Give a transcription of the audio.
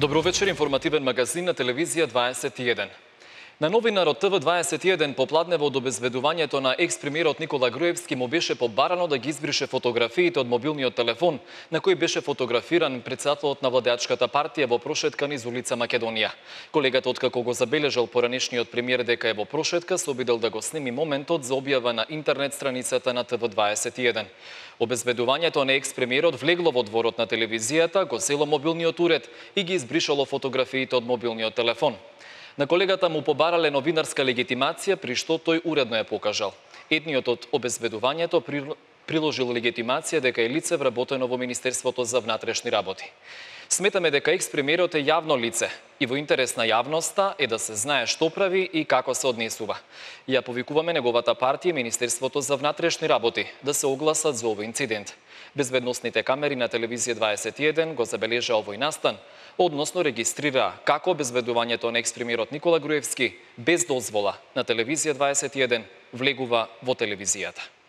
Добро вечер, информативен магазин на телевизија 21. На новинарот ТВ21 попладнево од обезведувањето на екс-премиерот Никола Груевски му беше побарано да ги избрише фотографиите од мобилниот телефон на кој беше фотографиран председателот на владеачката партија во прошетка низ улица Македонија. Колегата откако го забележал поранешниот премиер дека е во прошетка, се обидел да го сними моментот за објава на интернет страницата на ТВ21. Обезведувањето на екс-премиерот влегло во дворот на телевизијата, го село мобилниот уред и ги избришало фотографиите од мобилниот телефон. На колегата му побарале новинарска легитимација, при што тој уредно ја покажал. Едниот од обезведувањето приложил легитимација дека е лице вработено во Министерството за внатрешни работи. Сметаме дека екс-премиерот е јавно лице и во интерес на јавноста е да се знае што прави и како се однесува. Ја повикуваме неговата партија и Министерството за внатрешни работи да се огласат за овој инцидент. Безбедносните камери на телевизија 21 го забележа овој настан, односно регистрира како обезведувањето на екс-премиерот Никола Груевски без дозвола на телевизија 21 влегува во телевизијата.